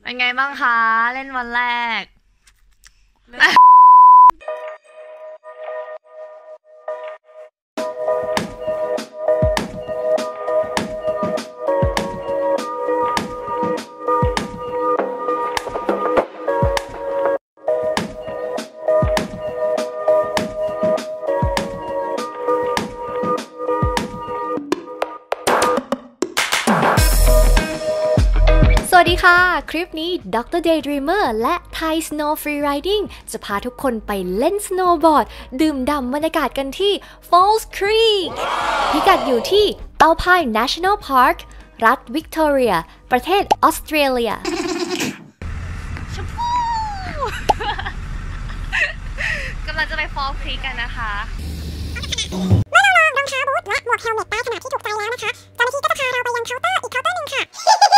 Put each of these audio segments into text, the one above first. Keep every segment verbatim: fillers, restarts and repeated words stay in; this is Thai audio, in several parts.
เป็นไงบ้างคะเล่นวันแรกสวัสดีค่ะคลิปนี้ ด็อกเตอร์ Daydreamer และ Thai Snow Freeriding จะพาทุกคนไปเล่นสโนว์บอร์ดดื่มด่ำบรรยากาศกันที่ Falls Creek พิกัดอยู่ที่ Alpine National Park รัฐวิกตอเรียประเทศออสเตรเลียชมพูกำลังจะไป Falls Creek กันนะคะเมื่อเราลองรองเท้าบูทและหมวกเฮลเมตตามขนาดที่ถูกใจแล้วนะคะเจ้าหน้าที่ก็จะพาเราไปยังเคาน์เตอร์อีกเคาน์เตอร์หนึ่งค่ะ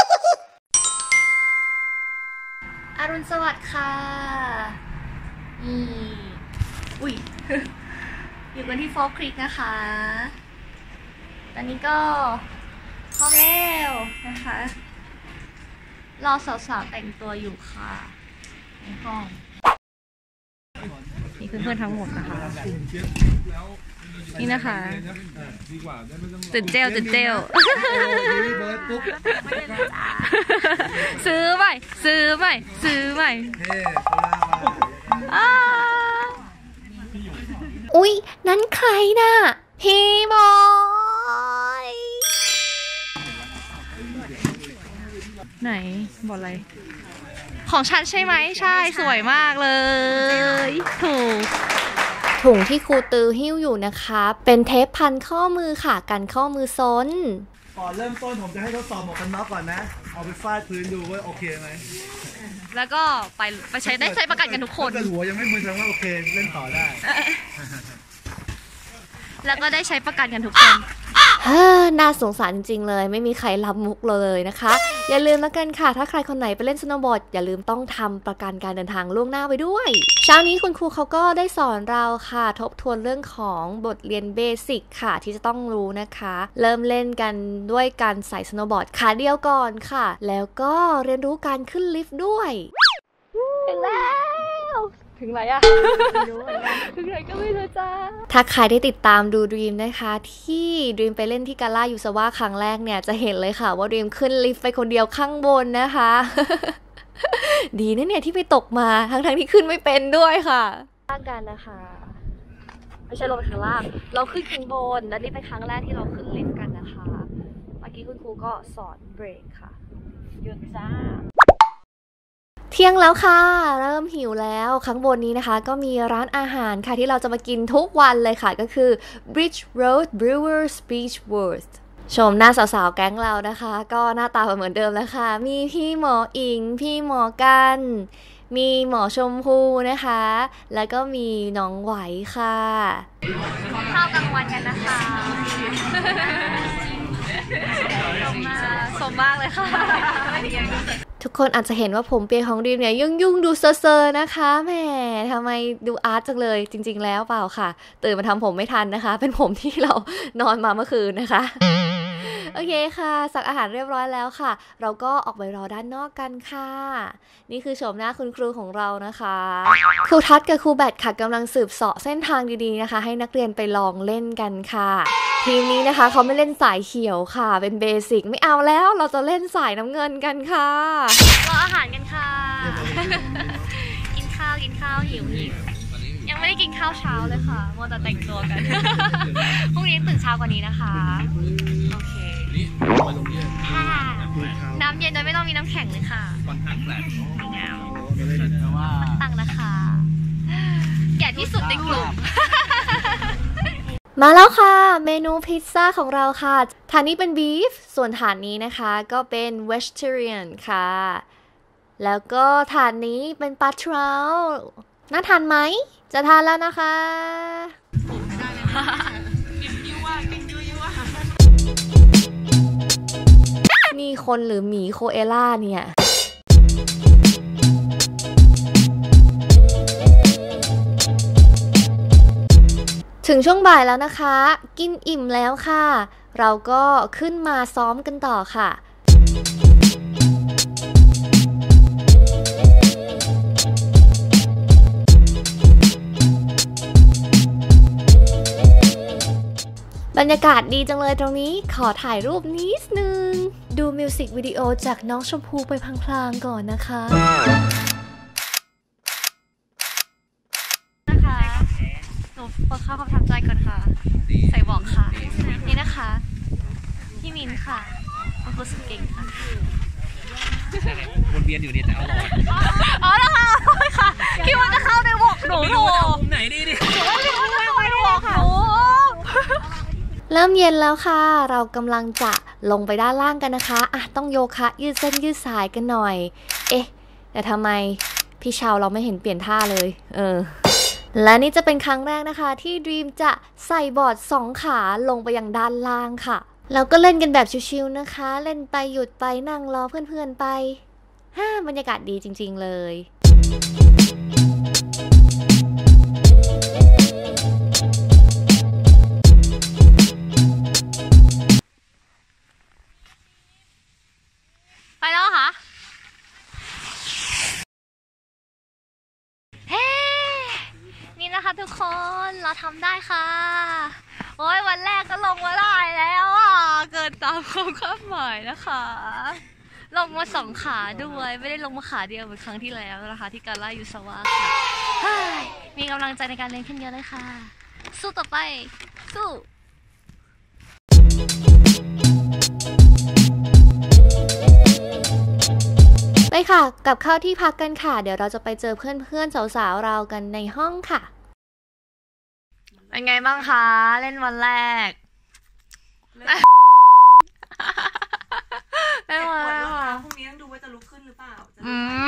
อรุณสวัสดิ์ค่ะนี่อุ้ย อยู่กันที่ฟอลครีกนะคะตอนนี้ก็พร้อมแล้วนะคะรอสาวๆแต่งตัวอยู่ค่ะในห้องนี่คือเพื่อนทั้งหมดนะคะนี่นะคะตื่นเจลตื่นเจลซื้อใหม่ซื้อใหม่ซื้อใหม่อุ๊ยนั้นใครน่ะพี่บอยไหนบอกอะไรของฉันใช่ไหมใช่สวยมากเลยถูกถุงที่ครูตือหิ้วอยู่นะคะเป็นเทปพันข้อมือค่ะกันข้อมือซนก่อนเริ่มต้นผมจะให้ทดสอบหมวกกันน็อกก่อนนะเอาไปฟาดพื้นดูว่าโอเคไหมแล้วก็ไปไปใช้ได้ใช้ประกันกันทุกคนถ้าเกิดหัวยังไม่มึนแสดงว่าโอเคเล่นต่อได้แล้วก็ได้ใช้ประกันกันทุกคนน่าสงสารจริงๆเลยไม่มีใครรับมุกเลยนะคะอย่าลืมแล้วกันค่ะถ้าใครคนไหนไปเล่นสโนว์บอร์ดอย่าลืมต้องทำประกันการเดินทางล่วงหน้าไว้ด้วยเช้านี้คุณครูเขาก็ได้สอนเราค่ะทบทวนเรื่องของบทเรียนเบสิกค่ะที่จะต้องรู้นะคะเริ่มเล่นกันด้วยการใส่สโนว์บอร์ดขาเดียวก่อนค่ะแล้วก็เรียนรู้การขึ้นลิฟต์ด้วยถึงแล้วถึงไหนอะถึงไหนก็ไม่รู้จ้าถ้าใครได้ติดตามดูดรีมนะคะที่ดรีมไปเล่นที่กาล่ายูซาวะครั้งแรกเนี่ยจะเห็นเลยค่ะว่าดรีมขึ้นลิฟต์ไปคนเดียวข้างบนนะคะดีนะเนี่ยที่ไปตกมาทั้งทั้งที่ขึ้นไม่เป็นด้วยค่ะล่างกันนะคะไม่ใช่ลงไปข้างล่างเราขึ้นข้างบนและนี่เป็นครั้งแรกที่เราขึ้นลิฟต์กันนะคะเมื่อกี้คุณครูก็สอนเบรกค่ะหยุดจ้าเที่ยงแล้วค่ะเริ่มหิวแล้วข้างบนนี้นะคะก็มีร้านอาหารค่ะที่เราจะมากินทุกวันเลยค่ะก็คือ Bridge Road Brewers Beechworth ชมหน้าสาวๆแก๊งเรานะคะก็หน้าตาเหมือนเดิมแล้วค่ะมีพี่หมออิงพี่หมอกันมีหมอชมพูนะคะแล้วก็มีน้องไหวค่ะข้าวกลางวันกันนะคะสมมากสมมากเลยค่ะทุกคนอาจจะเห็นว่าผมเปียของดีมเนี่ยยุ่งยุ่งดูเซอร์ๆนะคะแหมทำไมดูอาร์ตจังเลยจริงๆแล้วเปล่าค่ะตื่นมาทำผมไม่ทันนะคะเป็นผมที่เรานอนมาเมื่อคืนนะคะโอเคค่ะสั่งอาหารเรียบร้อยแล้วค่ะเราก็ออกไปรอด้านนอกกันค่ะนี่คือโฉมหน้าคุณครูของเรานะคะครูทัศน์กับครูแบทค่ะกำลังสืบเสาะเส้นทางดีๆนะคะให้นักเรียนไปลองเล่นกันค่ะทีมนี้นะคะเขาไม่เล่นสายเขียวค่ะเป็นเบสิกไม่เอาแล้วเราจะเล่นสายน้ำเงินกันค่ะรออาหารกันค่ะกินข้าวกินข้าวหิวหิวยังไม่ได้กินข้าวเช้าเลยค่ะมัวแต่แต่งตัวกันพรุ่งนี้ตื่นเช้ากว่านี้นะคะโอเคน้ำเย็นโดยไม่ต้องมีน้ำแข็งเลยค่ะตังนะคะแก่ที่สุดในกลุ่มมาแล้วค่ะเมนูพิซซ่าของเราค่ะฐานนี้เป็นบีฟส่วนฐานนี้นะคะก็เป็นเวจเทเรียนค่ะแล้วก็ฐานนี้เป็นปลาทรัลน่าทานไหมจะทานแล้วนะคะนี่คนหรือหมีโคเอล่าเนี่ยถึงช่วงบ่ายแล้วนะคะกินอิ่มแล้วค่ะเราก็ขึ้นมาซ้อมกันต่อค่ะรรยากาศดีจังเลยตรงนี้ขอถ่ายรูปนิดนึงดูมิวสิกวิดีโอจากน้องชมพูไปพลางๆก่อนนะคะนะคะหนูเปิดเข้าคำถามใจก่อนค่ะใส่บอกค่ะนี่นะคะพี่มินค่ะมันคือสุดเก่งค่ะวนเวียนอยู่นี่แต่อร่อยอ๋อแล้วค่ะค่ะคิดว่าจะเข้าในวอกหนูหนูมุมไหนดีดิหนูว่าคิดว่าจะเข้าในวอกหนูเริ่มเย็นแล้วค่ะเรากำลังจะลงไปด้านล่างกันนะคะอ่ะต้องโยคะยืดเส้นยืดสายกันหน่อยเอ๊ะแต่ทำไมพี่ชาวเราไม่เห็นเปลี่ยนท่าเลยเออและนี่จะเป็นครั้งแรกนะคะที่ดรีมจะใส่บอร์ดสองขาลงไปยังด้านล่างค่ะแล้วก็เล่นกันแบบชิวๆนะคะเล่นไปหยุดไปนั่งรอเพื่อนๆไปฮ่าบรรยากาศดีจริงๆเลยไปแล้วค่ะเฮ้นี่นะคะทุกคนเราทำได้ค่ะโอ้ยวันแรกก็ลงมาได้แล้วอ่ะเกินตามความคาดหมายนะคะลงมาสองขาด้วยไม่ได้ลงมาขาเดียวเหมือนครั้งที่แล้วนะคะที่การล่ายูสวาค่ะมีกำลังใจในการเรียนขึ้นเยอะเลยค่ะสู้ต่อไปสู้ไปค่ะกลับเข้าที่พักกันค่ะเดี๋ยวเราจะไปเจอเพื่อนๆสาวๆเรากันในห้องค่ะเป็นไงบ้างคะเล่นวันแรกเล่นวันแรกพรุ่งนี้ต้องดูว่าจะลุกขึ้นหรือเปล่าอืม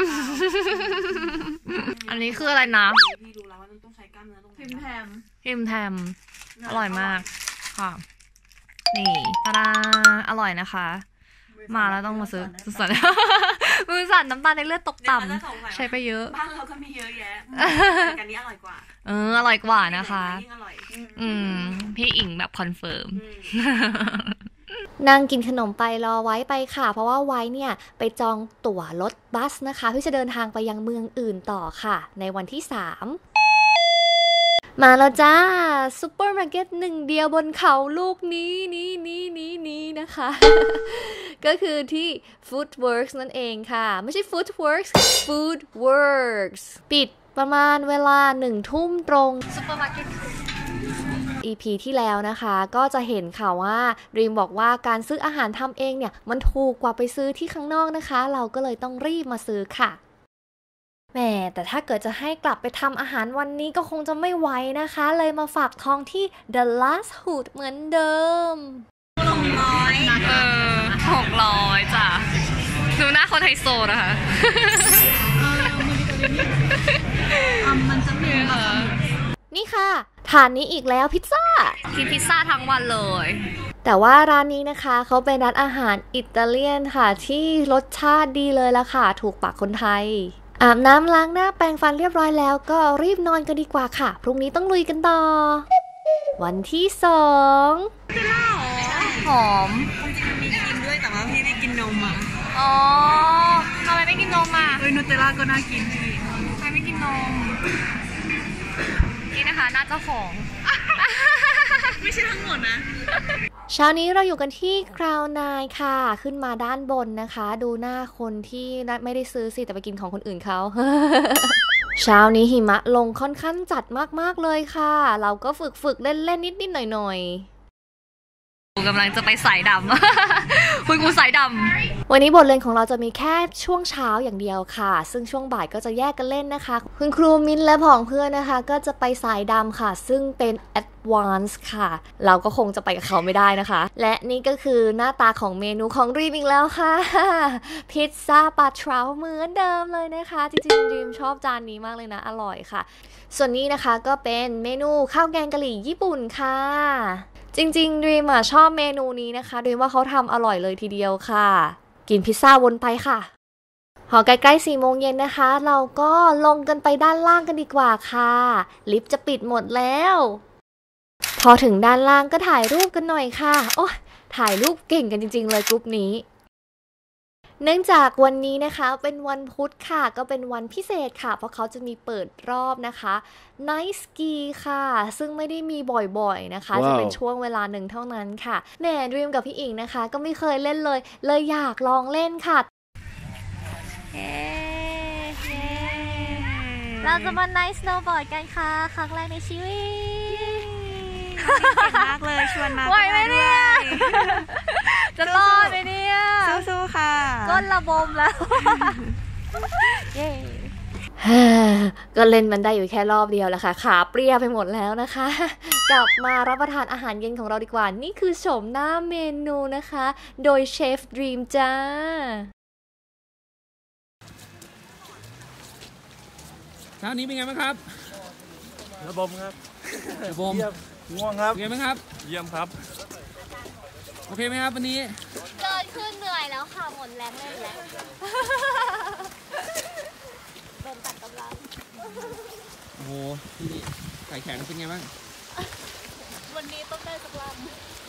อันนี้คืออะไรนะพี่ดูแล้วว่าต้องใช้กล้ามเนื้อตรงพิมแทมพิมแทมอร่อยมากค่ะนี่ตาดาอร่อยนะคะมาแล้วต้องมาซื้อสุดสันมือสั่นน้ำตาลในเลือดตกต่ำใช้ไปเยอะบ้านเราก็มีเยอะแยะกันนี้อร่อยกว่าเอออร่อยกว่านะคะอืมพี่อิงแบบคอนเฟิร์มนั่งกินขนมไปรอไว้ไปค่ะเพราะว่าไว้เนี่ยไปจองตั๋วรถบัสนะคะที่จะเดินทางไปยังเมืองอื่นต่อค่ะในวันที่สามมาแล้วจ้าซูเปอร์มาร์เก็ตหนึ่งเดียวบนเขาลูกนี้นี้นี้นี้นี้นะคะ ก็คือที่ Foodworks นั่นเองค่ะไม่ใช่ Foodworks Foodworks ปิดประมาณเวลาหนึ่งทุ่มตรงซูเปอร์มาร์เก็ต อี พี ที่แล้วนะคะก็จะเห็นค่ะว่ารีมบอกว่าการซื้ออาหารทำเองเนี่ยมันถูกกว่าไปซื้อที่ข้างนอกนะคะเราก็เลยต้องรีบมาซื้อค่ะแหมแต่ถ้าเกิดจะให้กลับไปทำอาหารวันนี้ก็คงจะไม่ไหวนะคะเลยมาฝากท้องที่ The Last Hood เหมือนเดิมหกร้อยเออหกร้อยจ้ะดูหน้าคนไฮโซนะคะมันจะมีนี่ค่ะทานนี้อีกแล้วพิซซ่ากินพิซซ่าทั้งวันเลยแต่ว่าร้านนี้นะคะเขาเป็นร้านอาหารอิตาเลียนค่ะที่รสชาติดีเลยละค่ะถูกปากคนไทยอาบน้ำล้างหน้าแปรงฟันเรียบร้อยแล้วก็รีบนอนกันดีกว่าค่ะพรุ่งนี้ต้องลุยกันต่อวันที่สองหอมมีกินด้วยแต่ว่าพี่ไม่กินนมอ่ะอ๋อทำไมไม่กินนมอ่ะเฮ้ยนูเทลล่าก็น่ากินพี่ทำไมไม่กินนมนี่นะคะน่าจะของไม่ใช่ทั้งหมดนะเช้านี้เราอยู่กันที่คราวน์ไนน์ค่ะขึ้นมาด้านบนนะคะดูหน้าคนที่ไม่ได้ซื้อสิแต่ไปกินของคนอื่นเขา เช้านี้หิมะลงค่อนข้างจัดมากๆเลยค่ะเราก็ฝึกฝึกเล่นๆนิดๆหน่อยๆกำลังจะไปสายดำ คุณครูสายดำวันนี้บทเรียนของเราจะมีแค่ช่วงเช้าอย่างเดียวค่ะซึ่งช่วงบ่ายก็จะแยกกันเล่นนะคะคุณครูมิ้นและผองเพื่อนนะคะก็จะไปสายดำค่ะซึ่งเป็น Advanced ค่ะเราก็คงจะไปกับเขาไม่ได้นะคะและนี่ก็คือหน้าตาของเมนูของรีมอีกแล้วค่ะพิซซ่าปลาทราวเหมือนเดิมเลยนะคะจริงๆรีมชอบจานนี้มากเลยนะอร่อยค่ะส่วนนี้นะคะก็เป็นเมนูข้าวแกงกะหรี่ญี่ปุ่นค่ะจริงๆดรีมอ่ะชอบเมนูนี้นะคะดรีมว่าเขาทำอร่อยเลยทีเดียวค่ะกินพิซซ่าวนไปค่ะพอใกล้ๆสี่โมงเย็นนะคะเราก็ลงกันไปด้านล่างกันดีกว่าค่ะลิฟต์จะปิดหมดแล้วพอถึงด้านล่างก็ถ่ายรูปกันหน่อยค่ะโอ้ถ่ายรูปเก่งกันจริงๆเลยกรุ๊ปนี้เนื่องจากวันนี้นะคะเป็นวันพุธค่ะก็เป็นวันพิเศษค่ะเพราะเขาจะมีเปิดรอบนะคะ Night Ski ค่ะซึ่งไม่ได้มีบ่อยๆนะคะ wow. จะเป็นช่วงเวลาหนึ่งเท่านั้นค่ะแหน่ดรีมกับพี่อิงนะคะก็ไม่เคยเล่นเลยเลยอยากลองเล่นค่ะเย้เย้เราจะมา Night Snowboard กันค่ะครั้งแรกในชีวิตเก่งมากเลยชวนมาไหวไหมเนี่ยจะรอดไหมเนี่ยสู้ๆค่ะก้นระบมแล้วเย้ก็เล่นมันได้อยู่แค่รอบเดียวแหละค่ะขาเปรี้ยไปหมดแล้วนะคะกลับมารับประทานอาหารเย็นของเราดีกว่านี่คือโฉมหน้าเมนูนะคะโดยเชฟดรีมจ้าเช้านี้เป็นไงบ้างครับระบมครับระบมง่วงครับเป็นไงบ้างครับเยี่ยมครับโอเคไหมครับวันนี้เกินขึ้นเหนื่อยแล้วค่ะหมดแรงเล่นแล้วโดนตัดกำลังโอ้โหพี่ไก่แข็งเป็นไงบ้างวันนี้ต้องได้สักลำ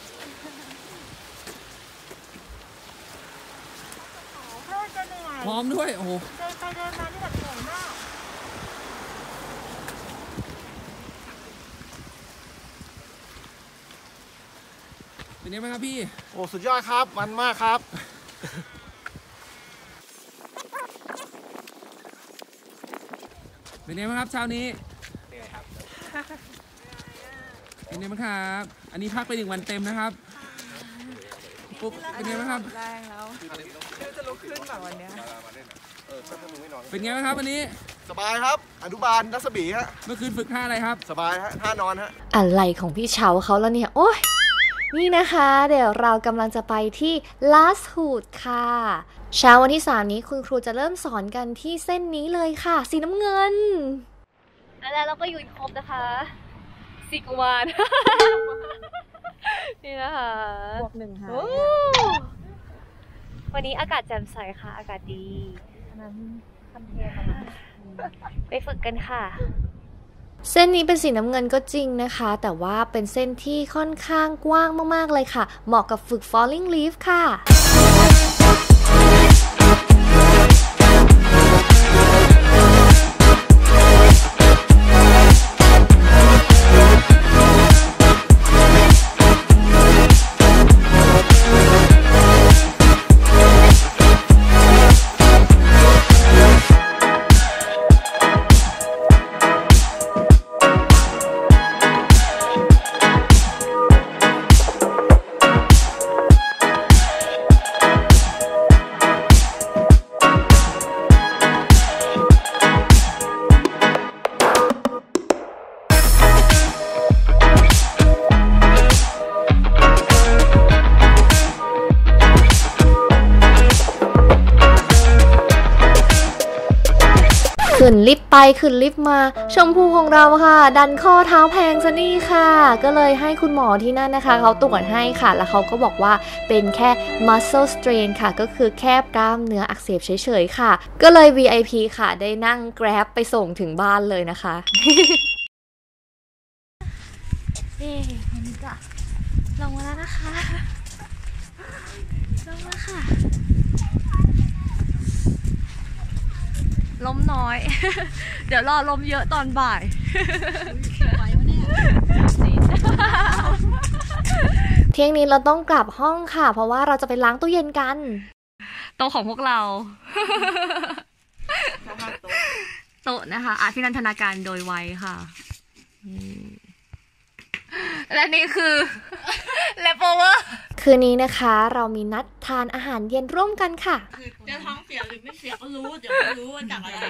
พร้อมด้วยโอ้โหเดินไปเดินมานี่แบบเหนื่อยมากเป็นไงบ้างครับพี่โอ้สุดยอดครับมันมากครับเป็นไงบ้างครับเช้านี้เป็นไงบ้างครับอันนี้พักไปหนึ่งวันเต็มนะครับปุ๊บเป็นไงบ้างครับแรงแล้วจะลุกขึ้นแบบวันนี้เป็นไงบ้างครับวันนี้สบายครับอนุบาลนักสบีฮะเมื่อคืนฝึกท่าอะไรครับสบายฮะท่านอนฮะอะไรของพี่เฉาเขาแล้วเนี่ยโอ้ยนี่นะคะเดี๋ยวเรากำลังจะไปที่ Last Hood ค่ะเช้าวันที่สามนี้คุณครูจะเริ่มสอนกันที่เส้นนี้เลยค่ะสีน้ำเงินแล้วเราก็อยู่ครบนะคะสิกวานนี่นะคะบวกหนึ่งค่ะวันนี้อากาศแจ่มใสค่ะอากาศดีนั้นทำเทียนไปฝึกกันค่ะเส้นนี้เป็นสีน้ำเงินก็จริงนะคะแต่ว่าเป็นเส้นที่ค่อนข้างกว้างมากๆเลยค่ะเหมาะกับฝึก falling leaf ค่ะขึ้นลิฟต์ไปขึ้นลิฟต์มาชมพูของเราค่ะดันข้อเท้าแพงซะนี่ค่ะก็เลยให้คุณหมอที่นั่นนะคะเขาตรวจให้ค่ะแล้วเขาก็บอกว่าเป็นแค่ muscle strain ค่ะก็คือแคบกล้ามเนื้ออักเสบเฉยๆค่ะก็เลย วี ไอ พี ค่ะได้นั่ง Grab ไปส่งถึงบ้านเลยนะคะนี่วันนี้ก็ลงมาแล้วนะคะลงมาค่ะลมน้อย เดี๋ยวรอลมเยอะตอนบ่ายไหวไหมเนี่ยเที่ยงนี้เราต้องกลับห้องค่ะเพราะว่าเราจะไปล้างตู้เย็นกันโต๊ะของพวกเราโต๊ะนะคะอาพินันทนาการโดยไวค่ะและนี่คือเลฟโอเวอร์คืนนี้นะคะเรามีนัดทานอาหารเย็นร่วมกันค่ะจะท้องเสียหรือไม่เสียก็รู้เดี๋ยวรู้ว่าจากอะไร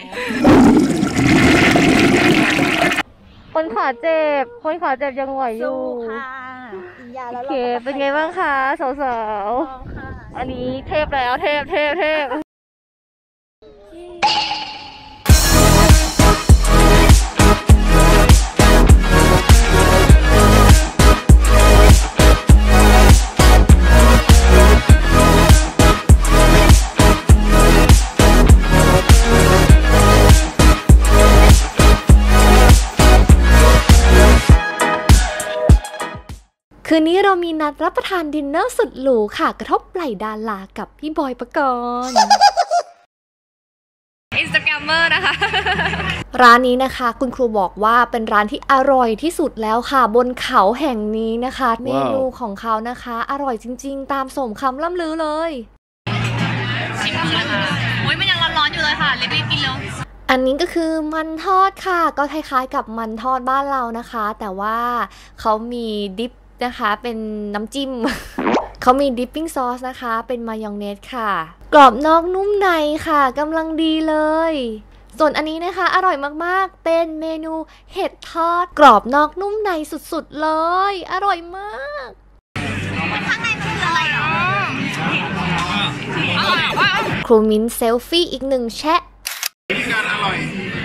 คนขาเจ็บคนขาเจ็บยังไหวอยู่โอเคเป็นไงบ้างคะสาวๆอันนี้เทพแล้วเทพเทพเทพคืคืนนี้เรามีนัดรับประทานดินเนอร์สุดหรูค่ะกระทบไหล่ดารากับพี่บอยปกรณ์อินสตาแกรมเมอร์นะคะร้านนี้นะคะคุณครูบอกว่าเป็นร้านที่อร่อยที่สุดแล้วค่ะบนเขาแห่งนี้นะคะ wow. เมนูของเขานะคะอร่อยจริงๆตามสมคำล่ำลือเลยชิมเลยค่ะโอ้ยมันยังร้อนๆอยู่เลยค่ะรีบๆกินเร็วอันนี้ก็คือมันทอดค่ะก็คล้ายๆกับมันทอดบ้านเรานะคะแต่ว่าเขามีดิปนะคะเป็นน้ำจิ้ม เขามีดิปปิ้งซอสนะคะเป็นมายองเนสค่ะกรอบนอกนุ่มในค่ะกำลังดีเลยส่วนอันนี้นะคะอร่อยมากๆเป็นเมนูเห็ดทอดกรอบนอกนุ่มในสุดๆเลยอร่อยมากข้างในมันคืออะไรอ๋อครูมิ้นเซลฟี่อีกหนึ่งแชะวิธีการอร่อย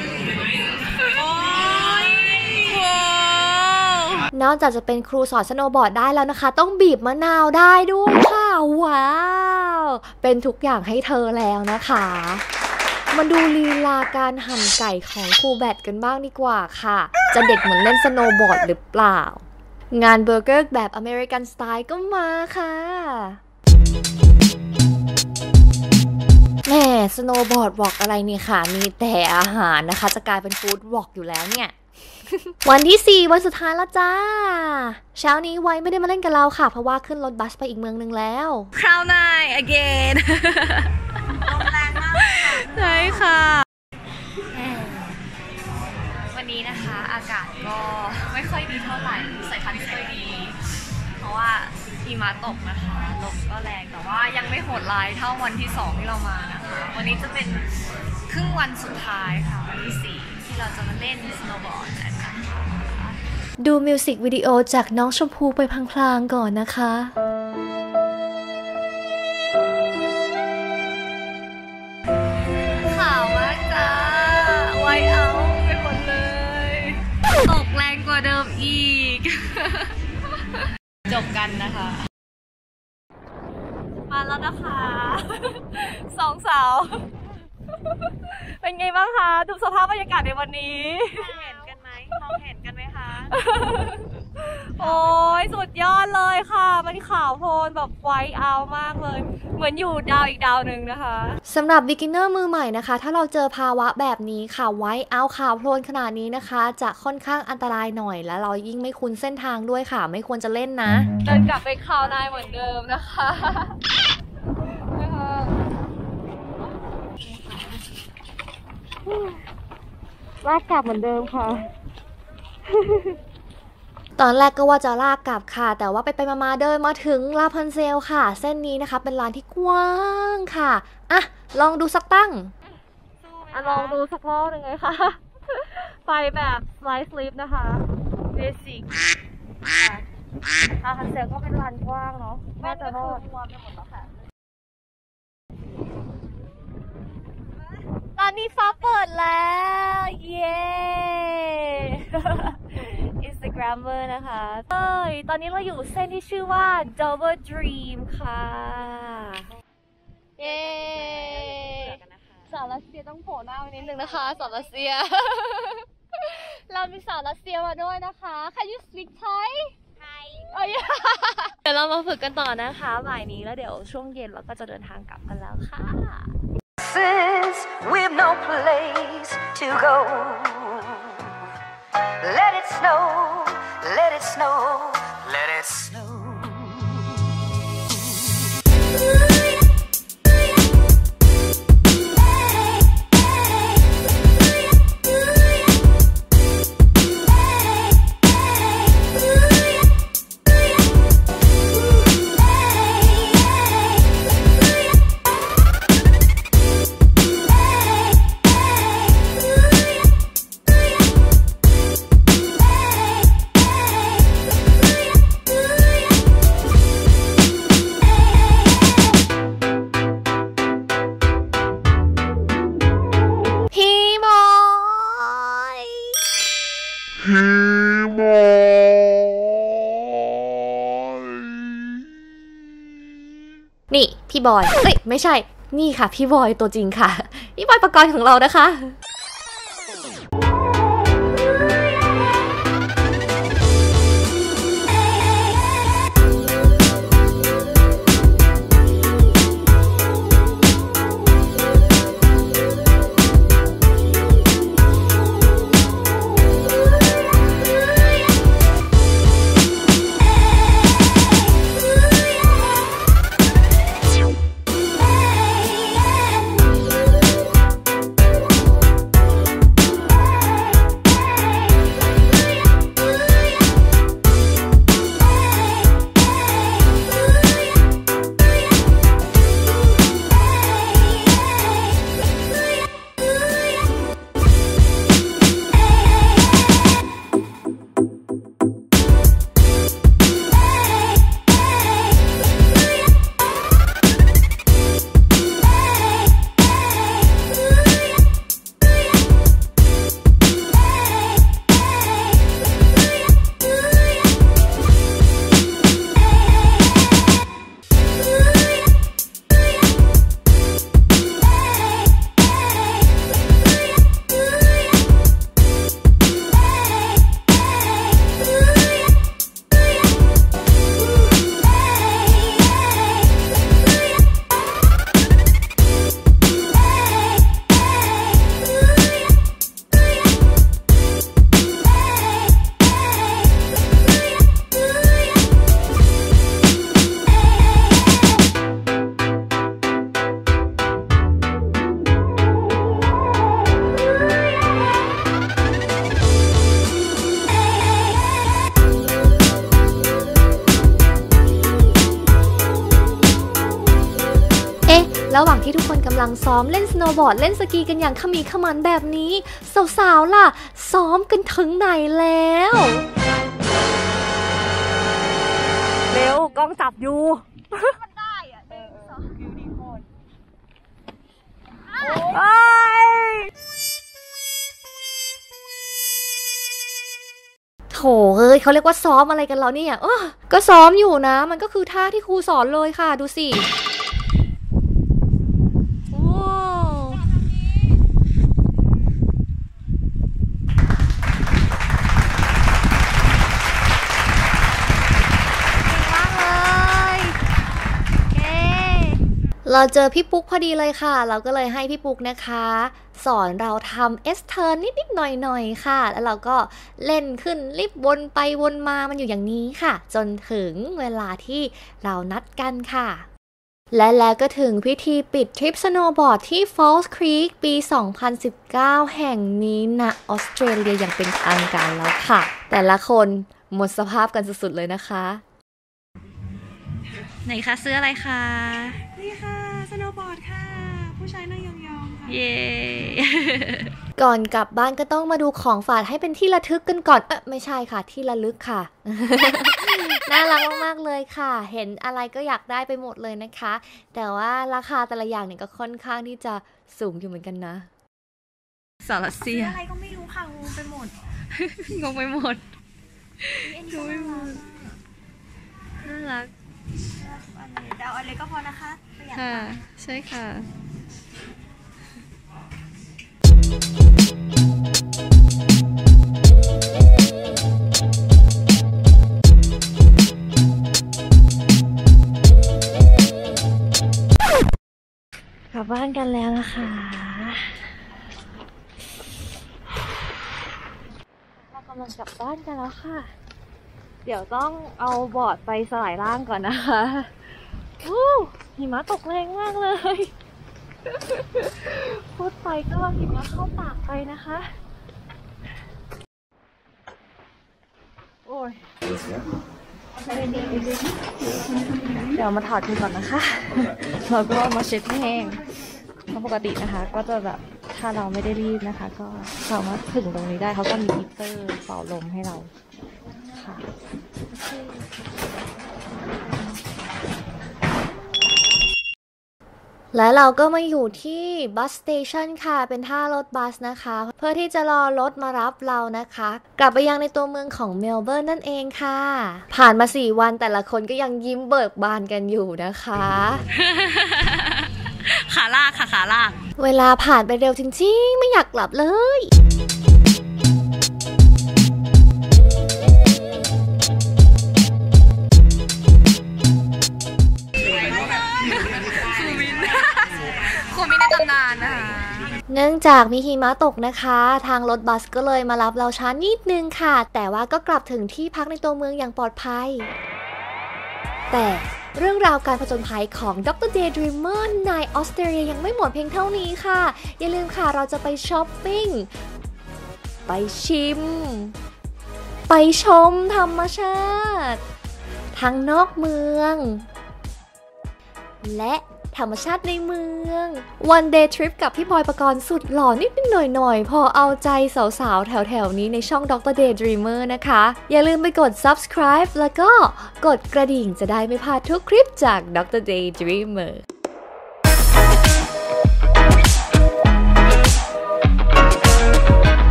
นอกจากจะเป็นครูสอนสโนว์บอร์ดได้แล้วนะคะต้องบีบมะนาวได้ด้วยค่ะว้าวเป็นทุกอย่างให้เธอแล้วนะคะมาดูลีลาการหั่นไก่ของครูแบทกันบ้างดีกว่าค่ะจะเด็ดเหมือนเล่นสโนว์บอร์ดหรือเปล่างานเบอร์เกอร์แบบอเมริกันสไตล์ก็มาค่ะแหมสโนว์บอร์ดวอล์กอะไรเนี่ยค่ะมีแต่อาหารนะคะจะกลายเป็นฟู้ดวอล์กอยู่แล้วเนี่ย วันที่สี่วันสุดท้ายแล้วจ้าเช้านี้ไว้ไม่ได้มาเล่นกับเราค่ะเพราะว่าขึ้นรถบัสไปอีกเมืองนึงแล้วคราวหน้า again ลมแรงมากใช่ค่ะวันนี้นะคะอากาศก็ไม่ค่อยดีเท่าไหร่สายฟ้าไม่ค่อยดีเพราะว่าหิมะตกนะคะลมก็แรงแต่ว่ายังไม่โหดร้ายเท่าวันที่สองที่เรามานะคะวันนี้จะเป็นครึ่งวันสุดท้ายค่ะวันที่สี่ที่เราจะมาเล่นสโนว์บอร์ดนะคะดูมิวสิกวิดีโอจากน้องชมพูไปพลางๆก่อนนะคะขาวมากจ้าไวเอาไปหมดเลยตกแรงกว่าเดิมอีกจบกันนะคะมาแล้วนะคะสองสาวเป็นไงบ้างคะดูสภาพบรรยากาศในวันนี้เห็นกันไหมมองเห็นกันไหมคะโอ้ยสุดยอดเลยค่ะมันขาวโพลนแบบไวเอามากเลยเหมือนอยู่ดาวอีกดาวหนึ่งนะคะสำหรับ beginner มือใหม่นะคะถ้าเราเจอภาวะแบบนี้ค่ะไวเอาขาวโพลนขนาดนี้นะคะจะค่อนข้างอันตรายหน่อยและเรายิ่งไม่คุ้นเส้นทางด้วยค่ะไม่ควรจะเล่นนะเดินกลับไปคราวนายเหมือนเดิมนะคะลากกลับเหมือนเดิมค่ะตอนแรกก็ว่าจะลากกลับค่ะแต่ว่าไปไปมาๆเดินมาถึงลาพันเซลค่ะเส้นนี้นะคะเป็นร้านที่กว้างค่ะอ่ะลองดูสักตั้งอ่ะลองดูสักรอบหนึ่งเลยค่ะไปแบบสไลด์สลิปนะคะเบสิกลาพันเซลก็เป็นร้านกว้างเนาะน่าจะรอดไปหมดแล้วค่ะตอนนี้ฟ้าเปิดแล้วเย้ Instagrammer นะคะเอ้ยตอนนี้เราอยู่เส้นที่ชื่อว่า Double Dream ค่ะเย้สาวรัสเซียต้องโผล่หน้านิดนึงนะคะสาวรัสเซีย เรามีสาวรัสเซียมาด้วยนะคะ Can you speak Thai ไทยเดี๋ยวเรามาฝึกกันต่อนะคะบ่ายนี้แล้วเดี๋ยวช่วงเย็นเราก็จะเดินทางกลับกันแล้วค่ะ We've no place to go. Let it snow, let it snow, let it snow. นี่พี่บอยเอ้ยไม่ใช่นี่ค่ะพี่บอยตัวจริงค่ะพี่บอยปกรณ์ของเรานะคะที่ทุกคนกำลังซ้อมเล่นสโนว์บอร์ดเล่นสกีกันอย่างขมีขมันแบบนี้สาวๆล่ะซ้อมกันถึงไหนแล้วเร็วกล้องจับอยู่มันได้อะหนึ่งสองอยู่ดีโคนโอ้ยโถเอ้ยเขาเรียกว่าซ้อมอะไรกันแล้วเนี่ยเออก็ซ้อมอยู่นะมันก็คือท่าที่ครูสอนเลยค่ะดูสิโอ้เราเจอพี่ปุ๊กพอดีเลยค่ะเราก็เลยให้พี่ปุ๊กนะคะสอนเราทำเอสเทิร์นนิดๆหน่อยๆค่ะแล้วเราก็เล่นขึ้นลิฟต์วนไปวนมามันอยู่อย่างนี้ค่ะจนถึงเวลาที่เรานัดกันค่ะและแล้วก็ถึงพิธีปิดทริปสโนว์บอร์ดที่ Falls Creek ปี สองพันสิบเก้า แห่งนี้ณออสเตรเลียอย่างเป็นทางการแล้วค่ะแต่ละคนหมดสภาพกันสุดๆเลยนะคะไหนคะซื้ออะไรคะนี่ค่ะสโนว์บอร์ดค่ะผู้ชายนั่งยองๆค่ะเย้ ก่อนกลับบ้านก็ต้องมาดูของฝากให้เป็นที่ระทึกกันก่อนเออไม่ใช่ค่ะที่ระลึกค่ะ น่ารักมากๆเลยค่ะเห็นอะไรก็อยากได้ไปหมดเลยนะคะแต่ว่าราคาแต่ละอย่างเนี่ยก็ค่อนข้างที่จะสูงอยู่เหมือนกันนะสารเสียอะไรก็ไม่รู้ค่ะงงไปหมดงงไปหมดดูไม่หมดน่ารักเดาอะไรก็พอนะคะค่ะใช่ค่ะกลับบ้านกันแล้วนะคะเรากำลังกลับบ้านกันแล้วค่ะเดี๋ยวต้องเอาบอร์ดไปสลายร่างก่อนนะคะโอ้หิมะตกแรงมากเลยพูดไปก็หิมะเข้าปากไปนะคะโอ้ยเดี๋ยวมาถอดดูก่อนนะคะเราก็มาเช็ดให้แห้งเพราะปกตินะคะก็จะแบบถ้าเราไม่ได้รีบนะคะก็สามารถถึงตรงนี้ได้เขาก็มีฮีตเตอร์เป่าลมให้เราค่ะและเราก็มาอยู่ที่บัสสเตชันค่ะเป็นท่ารถบัสนะคะเพื่อที่จะรอรถมารับเรานะคะกลับไปยังในตัวเมืองของเมลเบิร์นนั่นเองค่ะผ่านมาสี่วันแต่ละคนก็ยังยิ้มเบิกบานกันอยู่นะคะขาลากค่ะขาลากเวลาผ่านไปเร็วจริงๆไม่อยากกลับเลยเนื่องจากมีหิมะตกนะคะทางรถบัสก็เลยมารับเราช้านิดนึงค่ะแต่ว่าก็กลับถึงที่พักในตัวเมืองอย่างปลอดภัยแต่เรื่องราวการผจญภัยของดร Daydreamer ในออสเตรเลียยังไม่หมดเพียงเท่านี้ค่ะอย่าลืมค่ะเราจะไปช้อปปิ้งไปชิมไปชมธรรมชาติทั้งนอกเมืองและธรรมชาติในเมือง One Day Trip กับพี่พลอยประกรณ์สุดหล่อนิดนิดหน่อยหน่อยพอเอาใจสาวๆแถวๆนี้ในช่อง ดร Daydreamer นะคะอย่าลืมไปกด Subscribe แล้วก็กดกระดิ่งจะได้ไม่พลาดทุกคลิปจาก ดร Daydreamer